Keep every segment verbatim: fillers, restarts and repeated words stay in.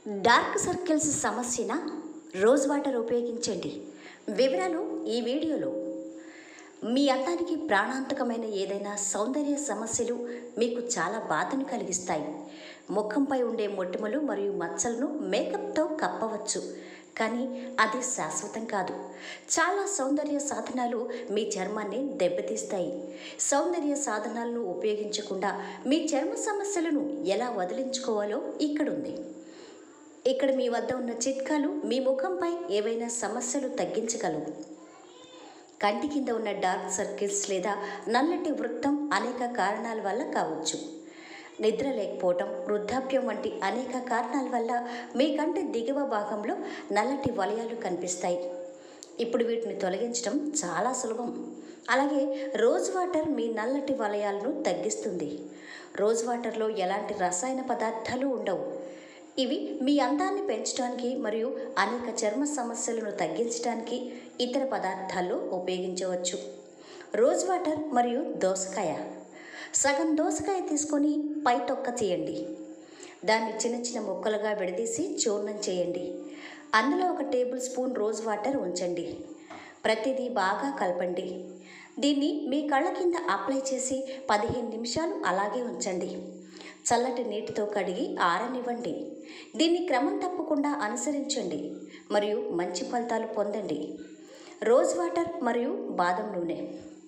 Dark circles సమస్యన rose water ఉపయోగించండి. వివరాలు ఈ వీడియోలో. మీ అందానికి ప్రాణాంతకమైన ఏదైనా సౌందర్య సమస్యలు మీకు చాలా బాధను కలిగిస్తాయి. ముఖంపై ఉండే మొటిమలు మరియు మచ్చలను మేకప్తో కప్పవచ్చు, కానీ అది శాశ్వతం కాదు. చాలా సౌందర్య సాధనాలు మీ చర్మాన్ని దెబ్బతీస్తాయి. సౌందర్య సాధనాలను ఉపయోగించకుండా మీ చర్మ సమస్యలను ఎలా వదిలించుకోవాలో ఇక్కడుంది. ఇక్కడ మీ వద్ద ఉన్న చిట్కాలు మీ ముఖంపై ఏవైనా సమస్యలు తగ్గించగలవు. కంటి కింద ఉన్న డార్క్ సర్కిల్స్ లేదా నల్లటి వృత్తం అనేక కారణాల వల్ల కావచ్చు. నిద్ర లేకపోవటం, వృద్ధాప్యం వంటి అనేక కారణాల వల్ల మీ కంటి దిగువ భాగంలో నల్లటి వలయాలు కనిపిస్తాయి. ఇప్పుడు వీటిని తొలగించడం చాలా సులభం. అలాగే రోజ్ వాటర్ మీ నల్లటి వలయాలను తగ్గిస్తుంది. రోజ్ వాటర్లో ఎలాంటి రసాయన పదార్థాలు ఉండవు. ఇవి మీ అందాన్ని పెంచడానికి మరియు అనేక చర్మ సమస్యలను తగ్గించడానికి ఇతర పదార్థాల్లో ఉపయోగించవచ్చు. రోజ్ వాటర్ మరియు దోసకాయ. సగం దోసకాయ తీసుకొని పై తొక్క తీయండి. దాన్ని చిన్న చిన్న ముక్కలుగా విడదీసి చూర్ణం చేయండి. అందులో ఒక టేబుల్ స్పూన్ రోజ్ వాటర్ ఉంచండి. ప్రతిదీ బాగా కలపండి. దీన్ని మీ కళ్ళ కింద అప్లై చేసి పదిహేను నిమిషాలు అలాగే ఉంచండి. చల్లటి నీటితో కడిగి ఆరనివ్వండి. దీన్ని క్రమం తప్పకుండా అనుసరించండి మరియు మంచి ఫలితాలు పొందండి. రోజ్ వాటర్ మరియు బాదం నూనె.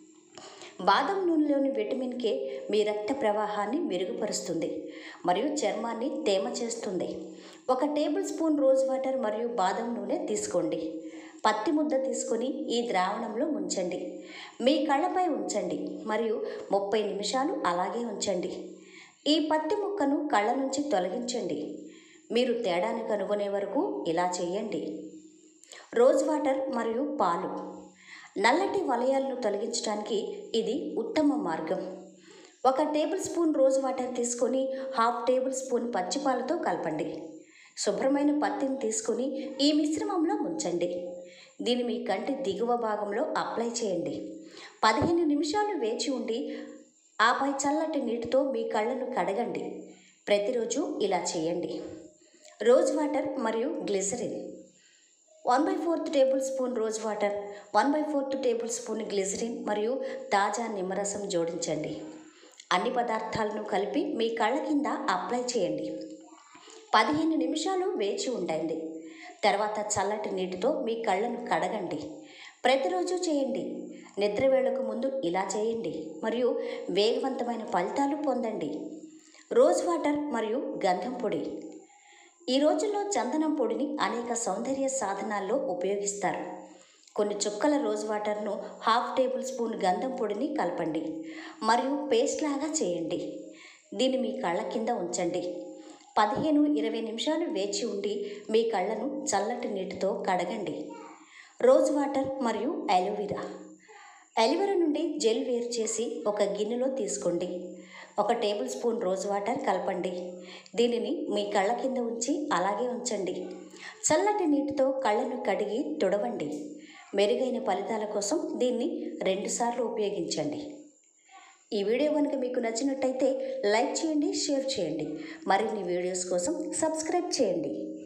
బాదం నూనెలోని విటమిన్ కే మీ రక్త ప్రవాహాన్ని మెరుగుపరుస్తుంది మరియు చర్మాన్ని తేమ చేస్తుంది. ఒక టేబుల్ స్పూన్ రోజ్ వాటర్ మరియు బాదం నూనె తీసుకోండి. పత్తి ముద్ద తీసుకొని ఈ ద్రావణంలో ముంచండి. మీ కళ్ళపై ఉంచండి మరియు ముప్పై నిమిషాలు అలాగే ఉంచండి. ఈ పత్తి ముక్కను కళ్ళ నుంచి తొలగించండి. మీరు తేడాను కనుగొనే వరకు ఇలా చేయండి. రోజ్ వాటర్ మరియు పాలు. నల్లటి వలయాలను తొలగించడానికి ఇది ఉత్తమ మార్గం. ఒక టేబుల్ స్పూన్ రోజ్ వాటర్ తీసుకొని హాఫ్ టేబుల్ స్పూన్ పచ్చిపాలతో కలపండి. శుభ్రమైన పత్తిని తీసుకొని ఈ మిశ్రమంలో ముంచండి. దీన్ని మీ కంటి దిగువ భాగంలో అప్లై చేయండి. పదిహేను నిమిషాలు వేచి ఉండి ఆపై చల్లటి నీటితో మీ కళ్ళను కడగండి. ప్రతిరోజు ఇలా చేయండి. రోజ్ వాటర్ మరియు glycerin. One by fourth tablespoon rose water, one by fourth tablespoon glycerin మరియు తాజా నిమ్మరసం జోడించండి. అన్ని పదార్థాలను కలిపి మీ కళ్ళ కింద అప్లై చేయండి. పదిహేను నిమిషాలు వేచి ఉండండి. తర్వాత చల్లటి నీటితో మీ కళ్ళను కడగండి. ప్రతిరోజు చేయండి. నిద్ర వేళకు ముందు ఇలా చేయండి మరియు వేగవంతమైన ఫలితాలు పొందండి. రోజ్ వాటర్ మరియు గంధం పొడి. ఈ రోజుల్లో చందనం పొడిని అనేక సౌందర్య సాధనాల్లో ఉపయోగిస్తారు. కొన్ని చుక్కల రోజ్ వాటర్ను హాఫ్ టేబుల్ స్పూన్ గంధం పొడిని కలపండి మరియు పేస్ట్ లాగా చేయండి. దీన్ని మీ కళ్ళ కింద ఉంచండి. పదిహేను ఇరవై నిమిషాలు వేచి ఉండి మీ కళ్ళను చల్లటి నీటితో కడగండి. రోజ్ వాటర్ మరియు అలోవెరా. అలోవెరా నుండి జెల్ వేరు చేసి ఒక గిన్నెలో తీసుకోండి. ఒక టేబుల్ స్పూన్ రోజ్ వాటర్ కలపండి. దీనిని మీ కళ్ళ కింద ఉంచి అలాగే ఉంచండి. చల్లటి నీటితో కళ్ళను కడిగి తుడవండి. మెరుగైన ఫలితాల కోసం దీన్ని రెండుసార్లు ఉపయోగించండి. ఈ వీడియో కనుక మీకు నచ్చినట్టయితే లైక్ చేయండి, షేర్ చేయండి. మరిన్ని వీడియోస్ కోసం సబ్స్క్రైబ్ చేయండి.